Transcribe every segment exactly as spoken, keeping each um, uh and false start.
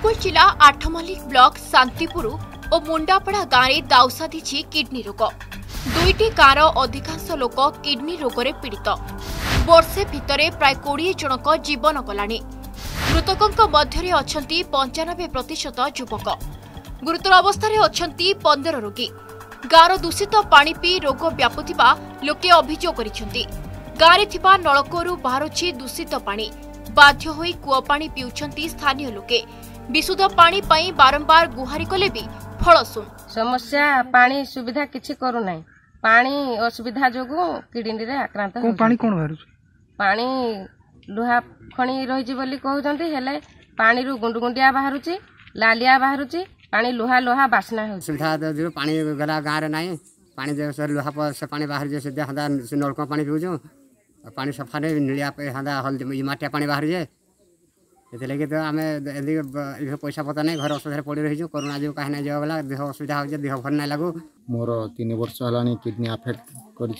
अनुगुल जिला आठमल्लिक ब्लॉक शांतिपुर और मुंडापड़ा गाँव में दाउ साधी किडनी रोग। दुईटी गाँवर अधिकांश लोक किडनी रोग में पीड़ित। वर्षे भितर प्राय कोड़े जनक जीवन गलानी। मृतकों मध्य अछंती पंचानबे प्रतिशत युवक। गुरुतर अवस्था अछंती पंदर रोगी। गाँवर दूषित पानी पी रोग व्यापुथिबा लोके अभियोग करिसेंती। गाँव थिबा नलकूअरु बाहरुछि दूषित पानी। बाध्य होई कूଅ पानी पिउछंती स्थानीय लोके। विशुद्ध पानी पई बारंबार गुहारी कले भी फलशून। समस्या पानी सुविधा किछि करू नाही। पानी असुविधा जोगु किडनी रे आक्रांत हो। पानी कोन बाहरुछि? पानी लुहा खणी रहिछि बोली कहउछंती हेले पानी रु गुंडगुंडिया बाहरुछि, लालिया बाहरुछि, पानी लुहा लुहा बासना हो। सुविधा जो पानी गला गाँव रे नाही। पानी जो सर लुहा पर से पानी बाहर जे से हंदा नलका पानी पिउछु। पानी सफा नहीं नीलिया पे हंदा हल्दी माटिया पानी बाहर जे लगे तो आम पैसा पता नहीं घर असुविधा पड़ रही कोरोना जो कहीं ना जागला देह असुविधा हो देह भल ना लगू। मोर तीन वर्ष है किडनी अफेक्ट कर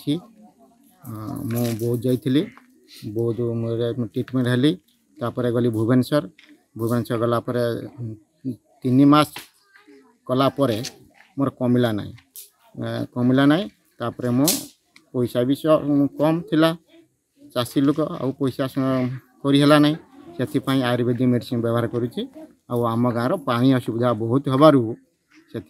बहुत जाइली बहुत ट्रिटमेंट हेली तापर गली भुवनेश्वर भुवनेश्वर गलापर तीन मास कला मोर कमिला ना कमिला ना तापर मो पैसा भी कम थिला चाषी लोक आ पैसा करला ना से आयुर्वेदिक मेडिसिन व्यवहार करुच्ची आम गाँव पानी असुविधा बहुत हबारू से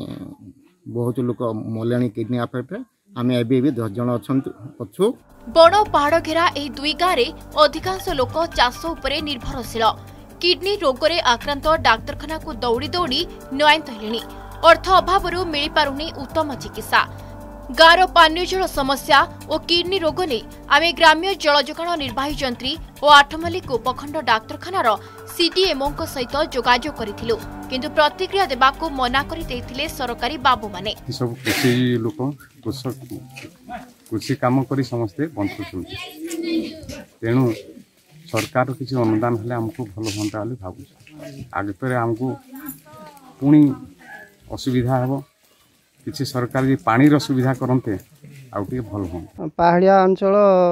बहुत लोक मले किडनी अफेक्ट आम ए दस जन अच्छु। बड़ पहाड़ घेरा एही दुई गाँव में अधिकांश लोक चाष उपरे निर्भरशील। किडनी रोग रे आक्रांत डाक्तरखाना को दौड़ी दौड़ी नयंत हेलेनी। अर्थ अभाव मिल पारुनी उत्तम चिकित्सा। गाँवर पानीय जल समस्या और किडनी रोग ने आमे ग्राम्य जल जोगाण निर्वाही जंत्री और आठमल्लिक उपखंड डाक्तरखानार सीडीएमओ सहित जोगाजोग करिथिलु किंतु प्रतिक्रिया देबाकू मना करि देथिले सरकारी बाबू माने। सब कृषि लोक कृषक कृषि काम करी समस्ते बंचुछन्ति तेणु सरकार किसी अनुदान हेले हमको भल हंता बोली भाबुछु। आगे पर हमको पुणी असुविधा हेबो किसी सरकार जी पानी रो सुविधा करते आउ टिके भल हो। पहाड़िया अंचल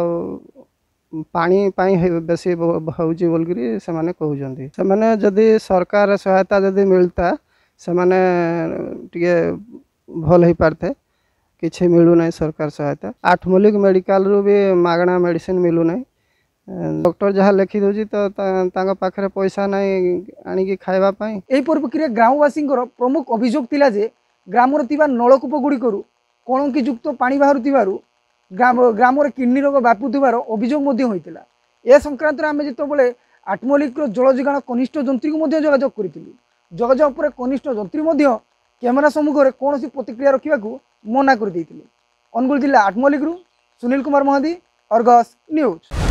पानी पाई बेसी होउची बोलकरी से माने कहउजंती से माने जदी सरकार सहायता जदी मिलता से माने टिके भल हे पारथे किछि मिलु नै सरकार सहायता। आठमल्लिक मेडिकल रू भी मागणा मेडिसिन मिलु नै। डॉक्टर जहाँ लिखि दोजी तो तांगा पाखरे पैसा नै आनी की खाइबा पई। एही प्रक्रिया ग्रामवासी प्रमुख अभियोग तिला जे ग्रामर थिबा नलकूप गुड़िकरू कलंकीयुक्त पानी बाहर ग्राम ग्रामर किडनी रोग व्यापुथार अभियोग होता। ए संक्रांत आम जिते आठमल्लिक जल जोगाण कनिष्ठ जंत्री को जोगाजोग करूँ। जोगाजोग पर कनिष्ठ जंत्री कैमेरा सम्मुखें कौन प्रतिक्रिया रखा मना कर। अनुगुल जिला आठमल्लिक सुनील कुमार महादी, अर्गस न्यूज।